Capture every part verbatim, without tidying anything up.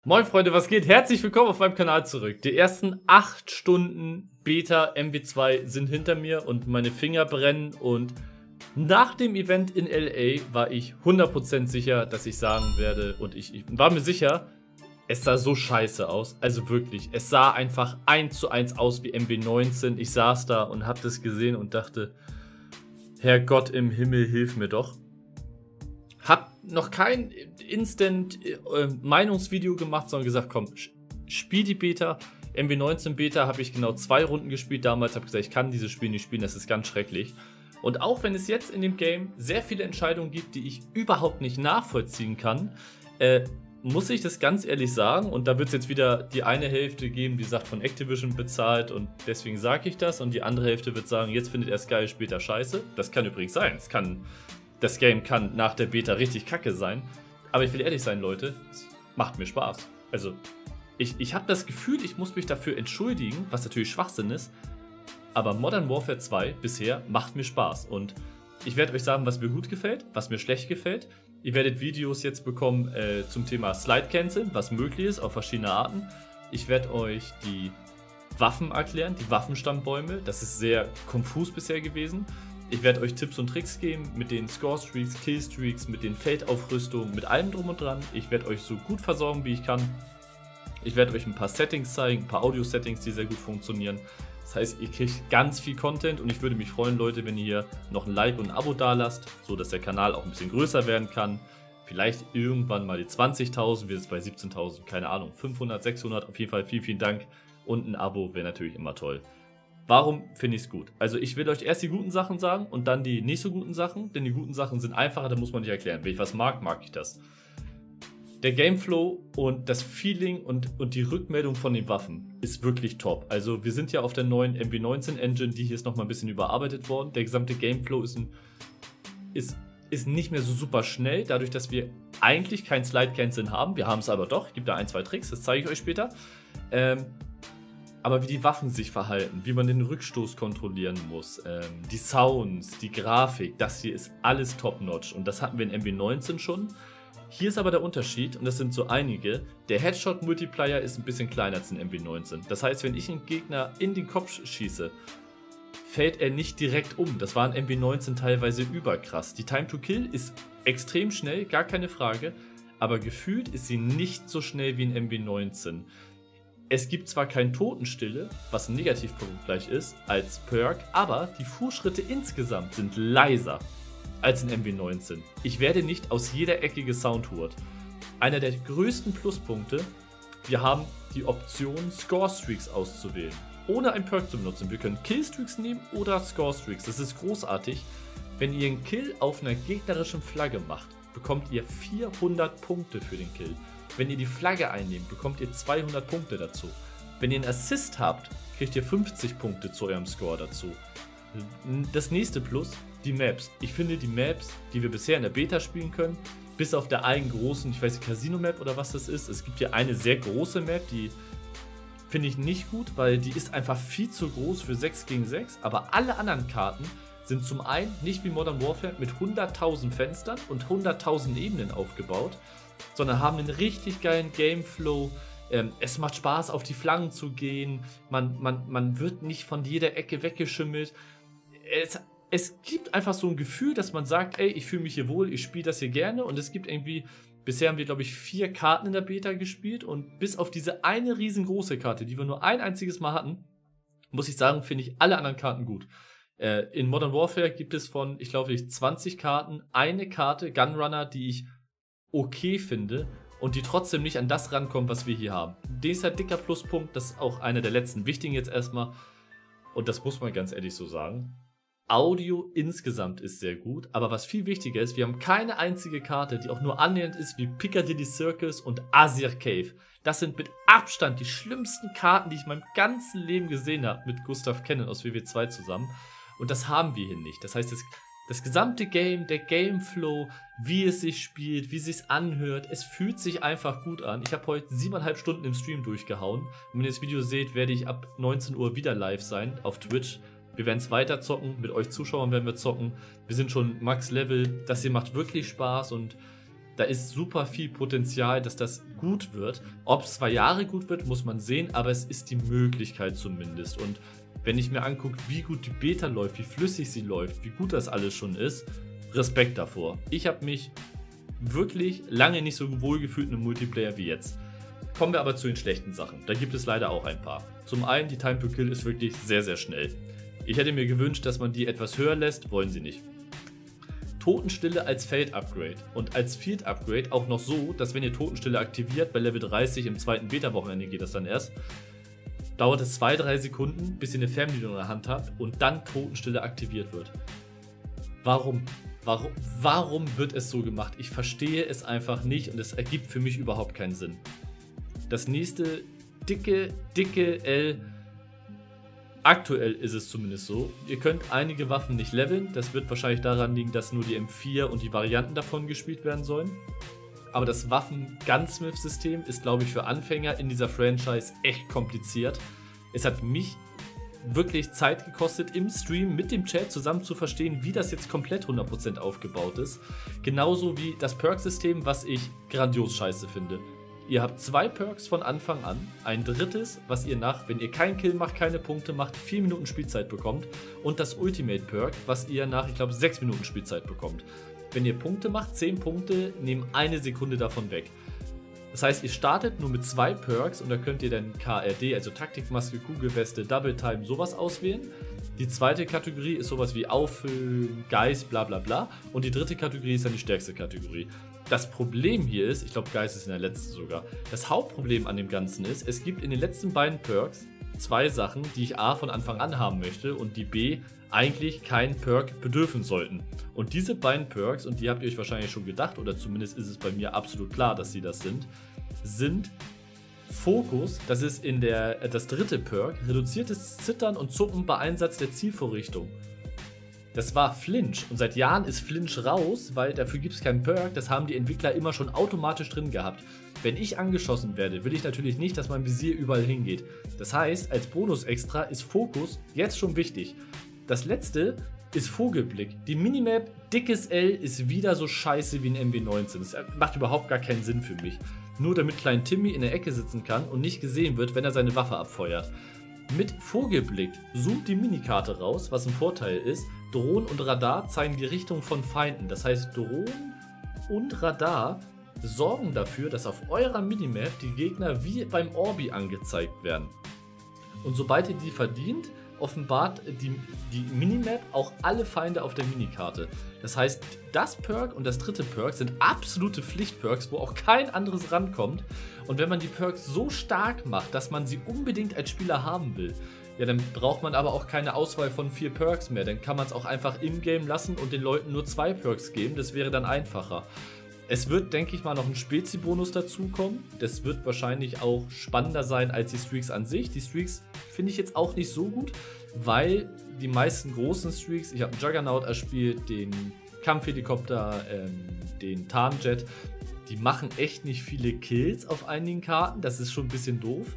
Moin Freunde, was geht? Herzlich willkommen auf meinem Kanal zurück. Die ersten acht Stunden Beta M W zwei sind hinter mir und meine Finger brennen. Und nach dem Event in L A war ich hundert Prozent sicher, dass ich sagen werde, und ich, ich war mir sicher, es sah so scheiße aus. Also wirklich, es sah einfach eins zu eins aus wie M W neunzehn. Ich saß da und hab das gesehen und dachte, Herrgott im Himmel, hilf mir doch. Hab noch kein Instant-Meinungsvideo äh, gemacht, sondern gesagt, komm, spiel die Beta. M W neunzehn Beta habe ich genau zwei Runden gespielt damals. Habe gesagt, ich kann dieses Spiel nicht spielen, das ist ganz schrecklich. Und auch wenn es jetzt in dem Game sehr viele Entscheidungen gibt, die ich überhaupt nicht nachvollziehen kann, äh, muss ich das ganz ehrlich sagen. Und da wird es jetzt wieder die eine Hälfte geben, die sagt, von Activision bezahlt und deswegen sage ich das. Und die andere Hälfte wird sagen, jetzt findet er es geil, später scheiße. Das kann übrigens sein. Es kann... Das Game kann nach der Beta richtig kacke sein, aber ich will ehrlich sein, Leute, es macht mir Spaß. Also, ich, ich habe das Gefühl, ich muss mich dafür entschuldigen, was natürlich Schwachsinn ist, aber Modern Warfare zwei bisher macht mir Spaß und ich werde euch sagen, was mir gut gefällt, was mir schlecht gefällt. Ihr werdet Videos jetzt bekommen äh, zum Thema Slide Canceln, was möglich ist auf verschiedene Arten. Ich werde euch die Waffen erklären, die Waffenstammbäume, das ist sehr konfus bisher gewesen. Ich werde euch Tipps und Tricks geben mit den Score-Streaks, Kill-Streaks, mit den Feldaufrüstungen, mit allem drum und dran. Ich werde euch so gut versorgen, wie ich kann. Ich werde euch ein paar Settings zeigen, ein paar Audio-Settings, die sehr gut funktionieren. Das heißt, ihr kriegt ganz viel Content und ich würde mich freuen, Leute, wenn ihr hier noch ein Like und ein Abo dalasst, so dass der Kanal auch ein bisschen größer werden kann. Vielleicht irgendwann mal die zwanzigtausend, wir sind bei siebzehntausend, keine Ahnung, fünfhundert, sechshundert. Auf jeden Fall vielen, vielen Dank und ein Abo wäre natürlich immer toll. Warum finde ich es gut? Also ich will euch erst die guten Sachen sagen und dann die nicht so guten Sachen, denn die guten Sachen sind einfacher, da muss man nicht erklären. Wenn ich was mag, mag ich das. Der Gameflow und das Feeling und, und die Rückmeldung von den Waffen ist wirklich top. Also wir sind ja auf der neuen M W neunzehn Engine, die hier ist nochmal ein bisschen überarbeitet worden. Der gesamte Gameflow ist, ein, ist, ist nicht mehr so super schnell, dadurch, dass wir eigentlich kein Slide-Canceln haben. Wir haben es aber doch, es gibt da ein, zwei Tricks, das zeige ich euch später. Ähm, Aber wie die Waffen sich verhalten, wie man den Rückstoß kontrollieren muss, ähm, die Sounds, die Grafik, das hier ist alles top-notch. Und das hatten wir in M W neunzehn schon. Hier ist aber der Unterschied, und das sind so einige, der Headshot-Multiplier ist ein bisschen kleiner als in M W neunzehn. Das heißt, wenn ich einen Gegner in den Kopf schieße, fällt er nicht direkt um. Das war in M W neunzehn teilweise überkrass. Die Time to Kill ist extrem schnell, gar keine Frage, aber gefühlt ist sie nicht so schnell wie in M W neunzehn. Es gibt zwar kein Totenstille, was ein Negativpunkt gleich ist, als Perk, aber die Fußschritte insgesamt sind leiser als in M W neunzehn. Ich werde nicht aus jeder Ecke gesoundholt. Einer der größten Pluspunkte, wir haben die Option Score-Streaks auszuwählen, ohne ein Perk zu benutzen. Wir können Kill-Streaks nehmen oder Score-Streaks. Das ist großartig. Wenn ihr einen Kill auf einer gegnerischen Flagge macht, bekommt ihr vierhundert Punkte für den Kill. Wenn ihr die Flagge einnehmt, bekommt ihr zweihundert Punkte dazu. Wenn ihr einen Assist habt, kriegt ihr fünfzig Punkte zu eurem Score dazu. Das nächste Plus, die Maps. Ich finde die Maps, die wir bisher in der Beta spielen können, bis auf der einen großen, ich weiß nicht, Casino-Map oder was das ist. Es gibt hier eine sehr große Map, die finde ich nicht gut, weil die ist einfach viel zu groß für sechs gegen sechs. Aber alle anderen Karten sind zum einen nicht wie Modern Warfare mit hunderttausend Fenstern und hunderttausend Ebenen aufgebaut, sondern haben einen richtig geilen Gameflow. Ähm, es macht Spaß, auf die Flanken zu gehen. Man, man, man wird nicht von jeder Ecke weggeschimmelt. Es, es gibt einfach so ein Gefühl, dass man sagt, ey, ich fühle mich hier wohl, ich spiele das hier gerne. Und es gibt irgendwie, bisher haben wir, glaube ich, vier Karten in der Beta gespielt. Und bis auf diese eine riesengroße Karte, die wir nur ein einziges Mal hatten, muss ich sagen, finde ich alle anderen Karten gut. Äh, in Modern Warfare gibt es von, ich glaube, zwanzig Karten eine Karte, Gunrunner, die ich okay finde und die trotzdem nicht an das rankommt, was wir hier haben. Der ist halt dicker Pluspunkt, das ist auch einer der letzten wichtigen jetzt erstmal und das muss man ganz ehrlich so sagen. Audio insgesamt ist sehr gut, aber was viel wichtiger ist, wir haben keine einzige Karte, die auch nur annähernd ist wie Piccadilly Circus und Azir Cave. Das sind mit Abstand die schlimmsten Karten, die ich in meinem ganzen Leben gesehen habe mit Gustav Cannon aus W W zwei zusammen und das haben wir hier nicht. Das heißt, es Das gesamte Game, der Gameflow, wie es sich spielt, wie es sich anhört, es fühlt sich einfach gut an. Ich habe heute siebeneinhalb Stunden im Stream durchgehauen. Und wenn ihr das Video seht, werde ich ab neunzehn Uhr wieder live sein auf Twitch. Wir werden es weiter zocken, mit euch Zuschauern werden wir zocken. Wir sind schon Max Level, das hier macht wirklich Spaß und Da ist super viel Potenzial, dass das gut wird. Ob es zwei Jahre gut wird, muss man sehen, aber es ist die Möglichkeit zumindest. Und wenn ich mir angucke, wie gut die Beta läuft, wie flüssig sie läuft, wie gut das alles schon ist, Respekt davor. Ich habe mich wirklich lange nicht so wohl gefühlt in einem Multiplayer wie jetzt. Kommen wir aber zu den schlechten Sachen. Da gibt es leider auch ein paar. Zum einen, die Time to Kill ist wirklich sehr, sehr schnell. Ich hätte mir gewünscht, dass man die etwas höher lässt, wollen sie nicht. Totenstille als Feld-Upgrade und als Field-Upgrade auch noch so, dass wenn ihr Totenstille aktiviert, bei Level dreißig im zweiten Beta-Wochenende geht das dann erst, dauert es zwei bis drei Sekunden, bis ihr eine Fernbedienung in der Hand habt und dann Totenstille aktiviert wird. Warum? Warum? Warum wird es so gemacht? Ich verstehe es einfach nicht und es ergibt für mich überhaupt keinen Sinn. Das nächste dicke, dicke L. Aktuell ist es zumindest so. Ihr könnt einige Waffen nicht leveln. Das wird wahrscheinlich daran liegen, dass nur die M vier und die Varianten davon gespielt werden sollen. Aber das Waffen-Gunsmith-System ist, glaube ich, für Anfänger in dieser Franchise echt kompliziert. Es hat mich wirklich Zeit gekostet, im Stream mit dem Chat zusammen zu verstehen, wie das jetzt komplett hundert Prozent aufgebaut ist. Genauso wie das Perk-System, was ich grandios scheiße finde. Ihr habt zwei Perks von Anfang an, ein drittes, was ihr nach, wenn ihr keinen Kill macht, keine Punkte macht, vier Minuten Spielzeit bekommt und das Ultimate Perk, was ihr nach, ich glaube, sechs Minuten Spielzeit bekommt. Wenn ihr Punkte macht, zehn Punkte, nehmen eine Sekunde davon weg. Das heißt, ihr startet nur mit zwei Perks und da könnt ihr dann K R D, also Taktikmaske, Kugelweste, Double Time, sowas auswählen. Die zweite Kategorie ist sowas wie Auffüllen, Geist, bla bla bla. Und die dritte Kategorie ist dann die stärkste Kategorie. Das Problem hier ist, ich glaube Geist ist in der letzten sogar, das Hauptproblem an dem Ganzen ist, es gibt in den letzten beiden Perks zwei Sachen, die ich A von Anfang an haben möchte und die B eigentlich kein Perk bedürfen sollten. Und diese beiden Perks, und die habt ihr euch wahrscheinlich schon gedacht, oder zumindest ist es bei mir absolut klar, dass sie das sind, sind Fokus, das ist in der, das dritte Perk, reduziertes Zittern und Zucken bei Einsatz der Zielvorrichtung. Das war Flinch und seit Jahren ist Flinch raus, weil dafür gibt es keinen Perk, das haben die Entwickler immer schon automatisch drin gehabt. Wenn ich angeschossen werde, will ich natürlich nicht, dass mein Visier überall hingeht. Das heißt, als Bonus-Extra ist Fokus jetzt schon wichtig. Das letzte ist Vogelblick. Die Minimap dickes L ist wieder so scheiße wie ein M W neunzehn. Das macht überhaupt gar keinen Sinn für mich. Nur damit Klein Timmy in der Ecke sitzen kann und nicht gesehen wird, wenn er seine Waffe abfeuert. Mit Vogelblick zoomt die Minikarte raus, was ein Vorteil ist. Drohnen und Radar zeigen die Richtung von Feinden. Das heißt, Drohnen und Radar sorgen dafür, dass auf eurer Minimap die Gegner wie beim Orbi angezeigt werden. Und sobald ihr die verdient, offenbart die, die Minimap auch alle Feinde auf der Minikarte. Das heißt, das Perk und das dritte Perk sind absolute Pflichtperks, wo auch kein anderes rankommt. Und wenn man die Perks so stark macht, dass man sie unbedingt als Spieler haben will, ja, dann braucht man aber auch keine Auswahl von vier Perks mehr. Dann kann man es auch einfach im Game lassen und den Leuten nur zwei Perks geben. Das wäre dann einfacher. Es wird, denke ich mal, noch ein Spezi-Bonus dazukommen. Das wird wahrscheinlich auch spannender sein als die Streaks an sich. Die Streaks finde ich jetzt auch nicht so gut, weil die meisten großen Streaks, ich habe einen Juggernaut erspielt, den Kampfhelikopter, ähm, den Tarnjet, die machen echt nicht viele Kills auf einigen Karten. Das ist schon ein bisschen doof.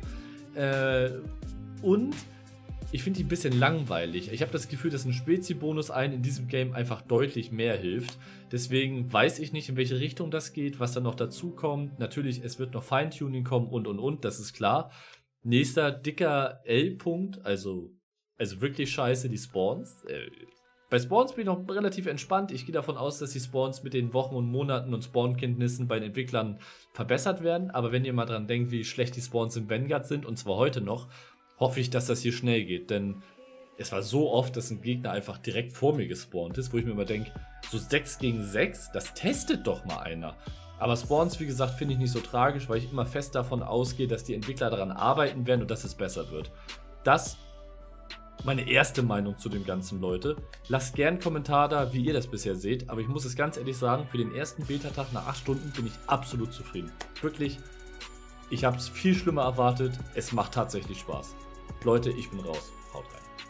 Äh, und ich finde die ein bisschen langweilig. Ich habe das Gefühl, dass ein Spezi-Bonus einen in diesem Game einfach deutlich mehr hilft. Deswegen weiß ich nicht, in welche Richtung das geht, was da noch dazu kommt. Natürlich, es wird noch Feintuning kommen und und und, das ist klar. Nächster dicker L-Punkt, also, also wirklich scheiße, die Spawns. Äh, bei Spawns bin ich noch relativ entspannt. Ich gehe davon aus, dass die Spawns mit den Wochen und Monaten und Spawnkenntnissen bei den Entwicklern verbessert werden. Aber wenn ihr mal dran denkt, wie schlecht die Spawns in Vanguard sind, und zwar heute noch, hoffe ich, dass das hier schnell geht, denn es war so oft, dass ein Gegner einfach direkt vor mir gespawnt ist, wo ich mir immer denke, so sechs gegen sechs, das testet doch mal einer. Aber Spawns, wie gesagt, finde ich nicht so tragisch, weil ich immer fest davon ausgehe, dass die Entwickler daran arbeiten werden und dass es besser wird. Das meine erste Meinung zu dem Ganzen, Leute. Lasst gerne einen Kommentar da, wie ihr das bisher seht, aber ich muss es ganz ehrlich sagen, für den ersten Beta-Tag nach acht Stunden bin ich absolut zufrieden. Wirklich, ich habe es viel schlimmer erwartet, es macht tatsächlich Spaß. Leute, ich bin raus. Haut rein.